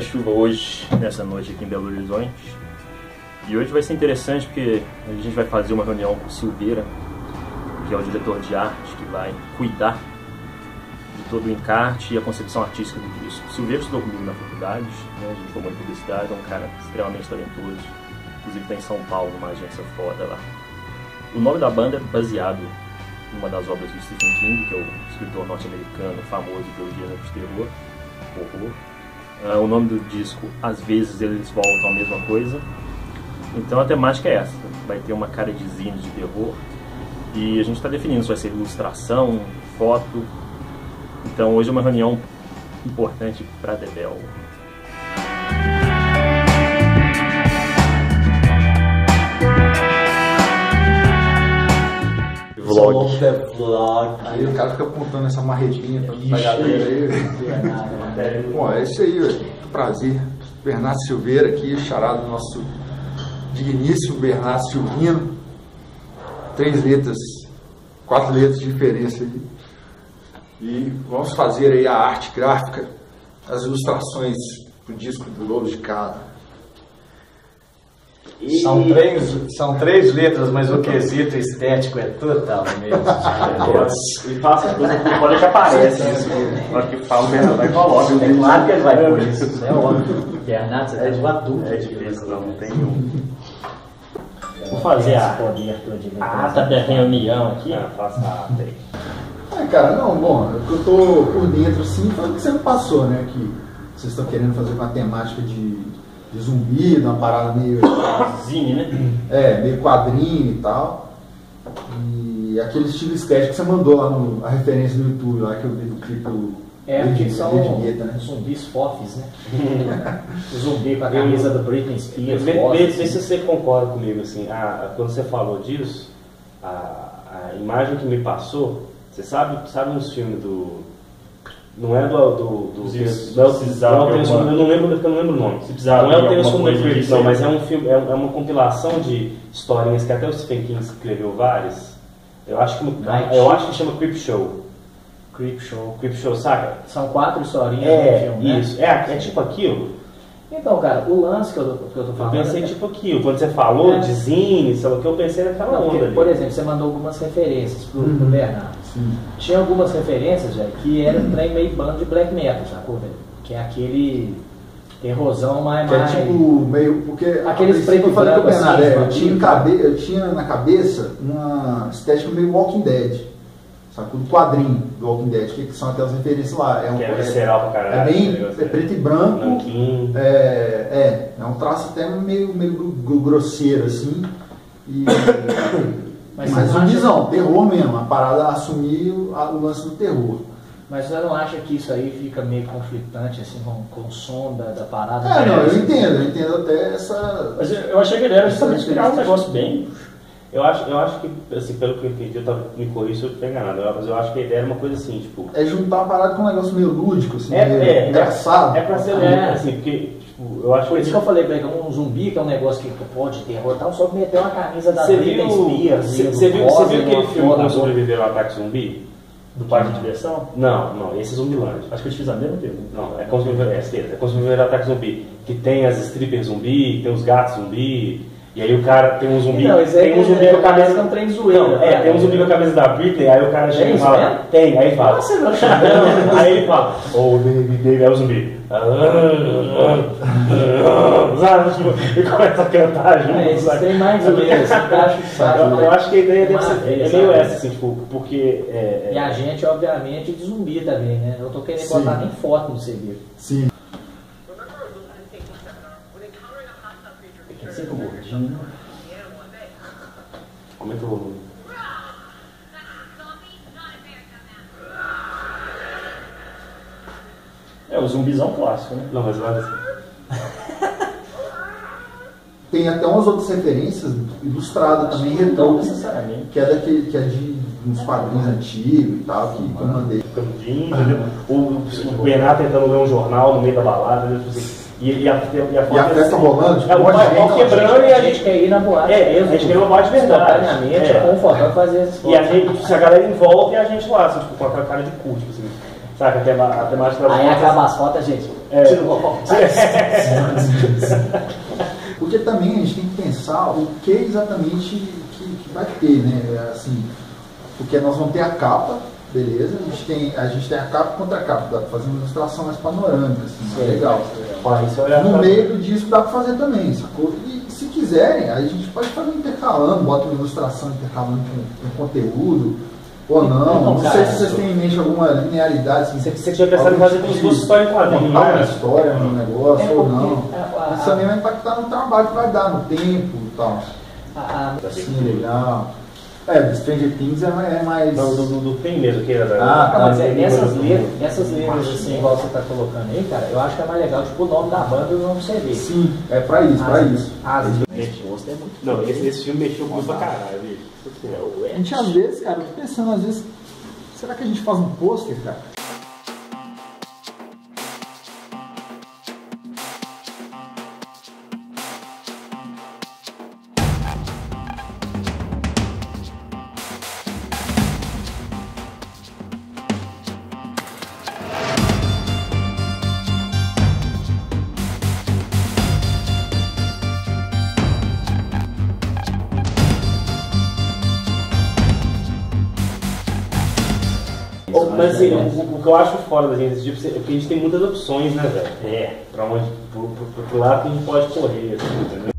chuva hoje, nessa noite aqui em Belo Horizonte. E hoje vai ser interessante porque a gente vai fazer uma reunião com o Silveira, que é o diretor de arte, que vai cuidar de todo o encarte e a concepção artística do disco. O Silveira estudou comigo na faculdade, né? A gente formou em publicidade, é um cara extremamente talentoso. Inclusive está em São Paulo, numa agência foda lá. O nome da banda é baseado em uma das obras do Stephen King, que é o escritor norte-americano famoso pelo gênero de terror, horror. O nome do disco, às vezes eles voltam à mesma coisa. Então a temática é essa, vai ter uma cara de zine de terror. E a gente está definindo se vai ser ilustração, foto. Então hoje é uma reunião importante para a Debel. Vlog. Aí o cara fica apontando essa marretinha pra galera aí. Bom, é isso aí, velho. Muito prazer. Bernardo Silveira aqui, charado do nosso digníssimo Bernardo Silvino. 4 letras de diferença aí. E vamos fazer aí a arte gráfica, as ilustrações pro disco do Lobo de Cara. São três letras, mas o quesito estético é total mesmo. E passa as coisas que pode que aparece. Na hora que fala o Bernardo vai colocar. É claro que ele vai por isso, é óbvio. Bernardo, você é adulto. É difícil, não tem um. Vou fazer a ata da reunião aqui. Faça a ata aí. Cara, não, bom, eu tô por dentro assim, foi o que você me passou, né? Que vocês estão querendo fazer uma temática de zumbi, uma parada meio zine, né? Meio quadrinho e tal. E aquele estilo estético que você mandou lá a referência no YouTube, lá que eu vi do clipe do que são né? zumbis fofes, né? O zumbi com a camisa da Britney Spears. Vê se você concorda comigo, assim, quando você falou disso, a imagem que me passou, você sabe uns filmes do... Não é eu não lembro o nome. Não é o Tales from the Crypt, não, mas é um filme, é uma compilação de historinhas que até o Stephen King escreveu várias. Eu acho que chama Creep Show. Creep Show, saca? São 4 historinhas no filme, isso. né? É tipo aquilo. Então, cara, o lance que eu tô falando... Eu pensei tipo aquilo. Quando você falou de zine, sabe o que eu pensei naquela onda ali. Por exemplo, você mandou algumas referências pro Bernardo. Sim. Tinha algumas referências, velho, que era um trem meio bando de black metal, sacou, velho? Que é aquele terrorzão mais... Que é tipo meio... Porque aqueles preto e branco assim... Eu tinha na cabeça uma estética meio Walking Dead. Sacou? Do quadrinho do Walking Dead, que são aquelas referências lá. É visceral pra caralho. É preto e branco. Branquinho. É um traço até meio grosseiro, assim. Mas uma visão, terror mesmo, a parada assumir o lance do terror. Mas você não acha que isso aí fica meio conflitante assim com o som da parada? Eu entendo até essa... Mas eu achei que ele era justamente criar um negócio bem... Eu acho que, assim, pelo que eu entendi, me corri se eu estiver enganado, mas eu acho que a ideia era uma coisa assim, tipo... É juntar a parada com um negócio meio lúdico, assim, meio engraçado. É pra ser assim, porque, tipo, eu acho por isso que eu falei pra ele, um zumbi, que é um negócio que pode terror e tal, só que meteu uma camisa da Britney Spears. Você viu aquele filme Como Sobreviver ao Ataque Zumbi? Do Parque de Diversão? Não, esse é Zumbilândia. Acho que eu te fiz a mesma pergunta. Não, é Como Sobreviver ao Ataque Zumbi. Que tem as strippers zumbi, tem os gatos zumbi... E aí o cara tem um zumbi. Tem um zumbi com a camisa. É um trem zoeiro. Tem um zumbi com a camisa da Britney, aí o cara chega e fala. Tem, aí ele fala. Você não chama. Aí ele fala, baby, é o zumbi. E começa a cantar junto. Tem mais zoeiro, eu acho que a ideia deve ser meio essa, assim, tipo, porque. E a gente, obviamente, de zumbi também, né? Eu tô querendo botar nem foto no CV. Sim. Sempre gordinho. Aumenta o volume. É o zumbizão clássico, né? Não, mas olha assim. Tem até umas outras referências ilustradas também, Não necessariamente. que é de uns quadrinhos antigos e tal, que eu mandei. Entendeu? O Bernardo tentando ler um jornal no meio da balada, entendeu? E a festa rolando, tipo, o pau quebrando e a gente quer ir na boate. A gente quer ir na boate de verdade. Confortável fazer essas coisas. E a gente, a galera em volta e a gente lá, assim, tipo, com aquela cara de cu, tipo assim, saca? A temática aí acaba as fotos, gente. Porque também a gente tem que pensar o que exatamente que vai ter, né? Assim, porque nós vamos ter a capa, beleza? A gente tem a capa contra a capa, dá pra fazer uma ilustração mais panorâmica, assim, legal. No meio do disco dá pra fazer também, sacou? E se quiserem, a gente pode fazer intercalando, bota uma ilustração intercalando com conteúdo, ou não. Não sei se vocês têm em mente alguma linearidade. Assim, você tinha pensado em fazer como se fosse história em quadrinho, não é? Uma história no negócio, ou não. Isso também vai impactar no trabalho que vai dar, no tempo e tal. Sim, legal. Do Stranger Things é mais... Não, do Tem mesmo, que era... Mas essas letras, assim, igual você tá colocando aí, cara, eu acho que é mais legal, tipo, o nome da banda e o nome do CD. Sim, é pra isso, Não, esse filme mexeu muito pra caralho, bicho. A gente, às vezes, cara, eu tô pensando, às vezes, será que a gente faz um pôster, cara? Mas assim, o que eu acho fora da gente, tipo, é porque a gente tem muitas opções, né, velho? Pra onde, pro lado que a gente pode correr, assim, entendeu?